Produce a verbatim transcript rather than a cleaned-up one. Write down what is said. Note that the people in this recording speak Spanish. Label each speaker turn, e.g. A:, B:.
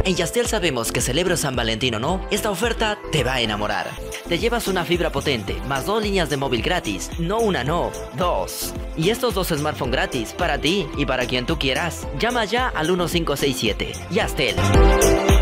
A: En Yastel sabemos que celebro San Valentín o no, esta oferta te va a enamorar. Te llevas una fibra potente, más dos líneas de móvil gratis. No una, no, dos. Y estos dos smartphones gratis para ti y para quien tú quieras. Llama ya al uno cinco seis siete. Yastel.